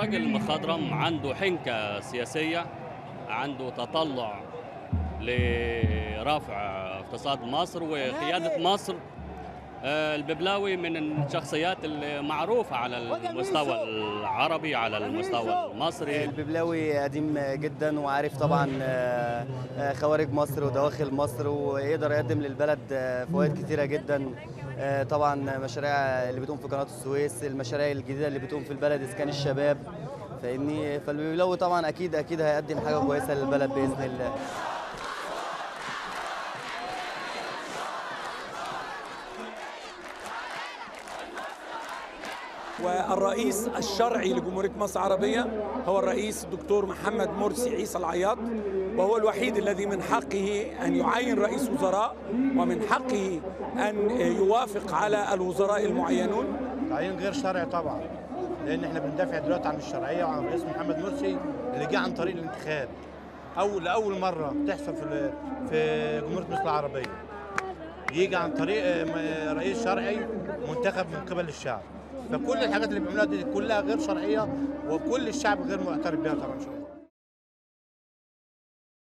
الراجل المخضرم عنده حنكة سياسية، عنده تطلع لرفع اقتصاد مصر وقيادة مصر. الببلاوي من الشخصيات المعروفة على المستوى العربي، على المستوى المصري. الببلاوي قديم جدا وعارف طبعا خوارج مصر ودواخل مصر، ويقدر يقدم للبلد فوائد كتيرة جدا. طبعا مشاريع اللي بتقوم في قناة السويس، المشاريع الجديدة اللي بتقوم في البلد، إسكان الشباب، فاهمني. فالببلاوي طبعا أكيد هيقدم حاجة كويسة للبلد بإذن الله. والرئيس الشرعي لجمهورية مصر العربية هو الرئيس الدكتور محمد مرسي عيسى العياط، وهو الوحيد الذي من حقه أن يعين رئيس وزراء، ومن حقه أن يوافق على الوزراء المعينون. تعيين غير شرعي طبعا، لأن احنا بندافع دلوقتي عن الشرعية وعن الرئيس محمد مرسي اللي جه عن طريق الانتخاب. لأول مرة تحصل في جمهورية مصر العربية يجي عن طريق رئيس شرعي منتخب من قبل الشعب. فكل الحاجات اللي بيعملوها دي كلها غير شرعيه، وكل الشعب غير معترف بها طبعا.